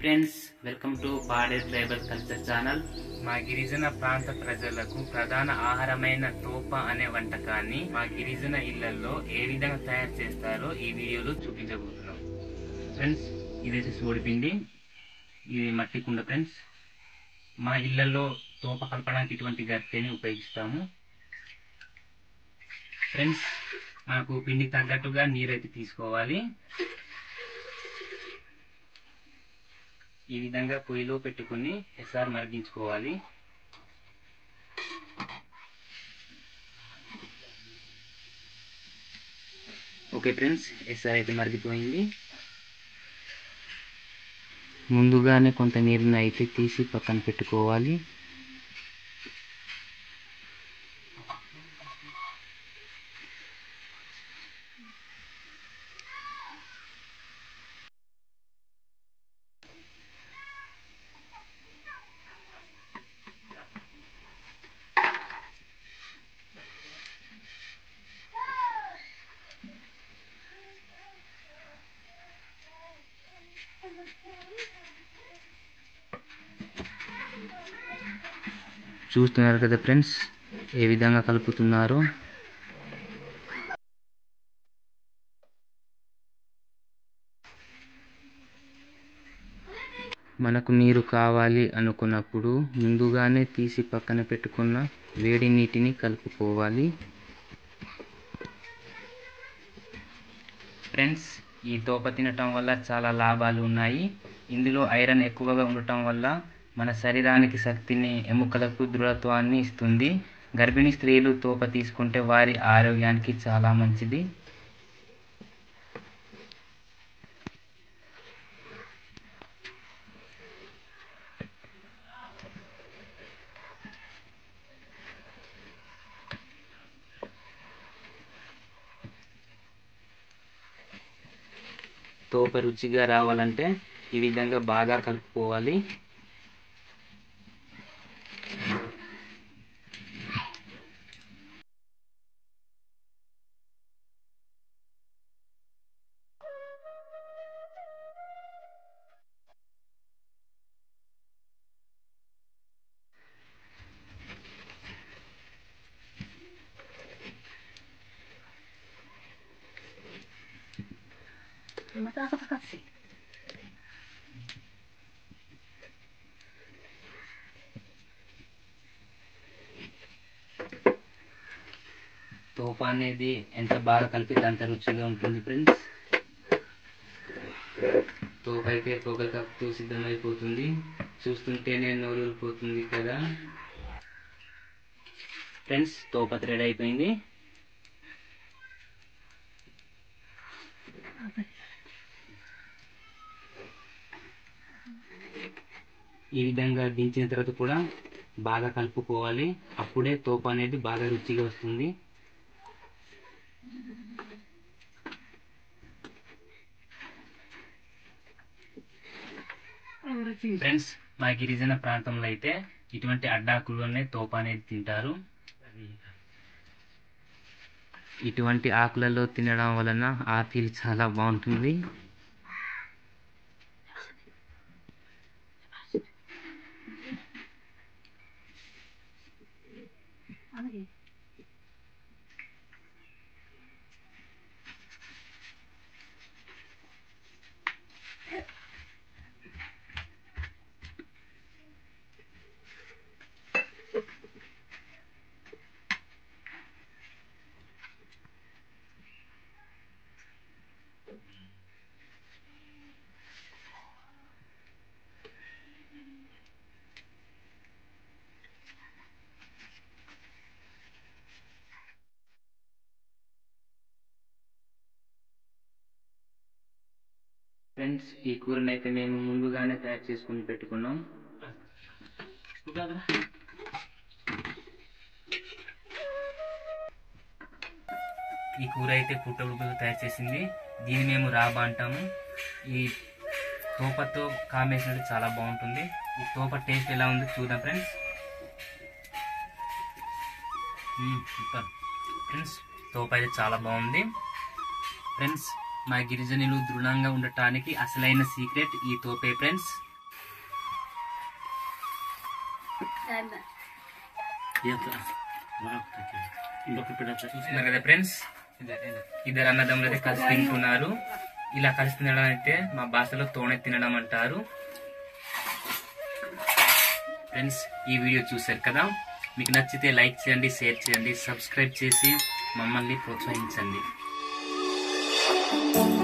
Friends, welcome to Pade tribal culture channel. మా గిరిజన ప్రాంత ప్రజలకు ప్రధాన ఆహారమైన తోప అనే వంటకాన్ని మా గిరిజన ఇళ్లలో ఏ విధంగా తయారు చేస్తారో ఈ వీడియోలో చూపించబోతున్నాం. ఫ్రెండ్స్, ఇదైతే సోడిపిండి, ఇది మట్టి కుండ. ఫ్రెండ్స్, మా ఇళ్లలో తోప కలపడానికి ఇటువంటి గరిటెని ఉపయోగిస్తాము. ఫ్రెండ్స్, మనకు పిండికి తగ్గట్టుగా నీరైతే తీసుకోవాలి. ఈ విధంగా పొయ్యిలో పెట్టుకుని ఎస్ఆర్ మరిగించుకోవాలి. ఓకే ఫ్రెండ్స్, ఎస్ఆర్ అయితే మరిగిపోయింది. ముందుగానే కొంత నీరుని అయితే తీసి పక్కన పెట్టుకోవాలి. చూస్తున్నారు కదా ఫ్రెండ్స్, ఏ విధంగా కలుపుతున్నారు. మనకు నీరు కావాలి అనుకున్నప్పుడు ముందుగానే తీసి పక్కన పెట్టుకున్న వేడి నీటిని కలుపుకోవాలి. ఫ్రెండ్స్, ఈ తోప తినటం వల్ల చాలా లాభాలు ఉన్నాయి. ఇందులో ఐరన్ ఎక్కువగా ఉండటం వల్ల మన శరీరానికి శక్తిని, ఎముకలకు దృఢత్వాన్ని ఇస్తుంది. గర్భిణీ స్త్రీలు తోప తీసుకుంటే వారి ఆరోగ్యానికి చాలా మంచిది. తోప రుచిగా రావాలంటే ఈ విధంగా బాగా కలుపుకోవాలి. తోప అనేది ఎంత బాగా కలిపితే అంత రుచిగా ఉంటుంది. ఫ్రెండ్స్, తోప అయితే పొగలు కప్పుతూ సిద్ధమైపోతుంది. చూస్తుంటేనే నోరూరిపోతుంది కదా. ఫ్రెండ్స్, తోప రెడీ అయిపోయింది. ఈ విధంగా దించిన తర్వాత కూడా బాగా కలుపుకోవాలి. అప్పుడే తోప అనేది బాగా రుచిగా వస్తుంది. ఫ్రెండ్స్, మా గిరిజన ప్రాంతంలో అయితే ఇటువంటి అడ్డాకుల్లోనే తోప అనేది తింటారు. ఇటువంటి ఆకులలో తినడం వలన ఆ ఫీల్ చాలా బాగుంటుంది. ఫ్రెండ్స్, ఈ కూరని అయితే మేము ముందుగానే తయారు చేసుకుని పెట్టుకున్నాం. ఈ కూర అయితే పుట్టగుడ్డుతో తయారు చేసింది. దీన్ని మేము రాబా అంటాము. ఈ తోపతో కాంబినేషన్ చాలా బాగుంటుంది. ఈ తోప టేస్ట్ ఎలా ఉందో చూద్దాం ఫ్రెండ్స్. సూపర్ ఫ్రెండ్స్, తోప అయితే చాలా బాగుంది. ఫ్రెండ్స్, మా గిరిజనులు దృఢంగా ఉండటానికి అసలైన సీక్రెట్ ఈ తోపే ఫ్రెండ్స్. చూస్తున్నారు కదా ఫ్రెండ్స్, ఇద్దరు అన్నదమ్ములు అయితే కలిసి తింటున్నారు. ఇలా కలిసి తినడం అయితే మా భాషలో తోనే తినడం అంటారు. ఫ్రెండ్స్, ఈ వీడియో చూశారు కదా, మీకు నచ్చితే లైక్ చేయండి, షేర్ చేయండి, సబ్స్క్రైబ్ చేసి మమ్మల్ని ప్రోత్సహించండి.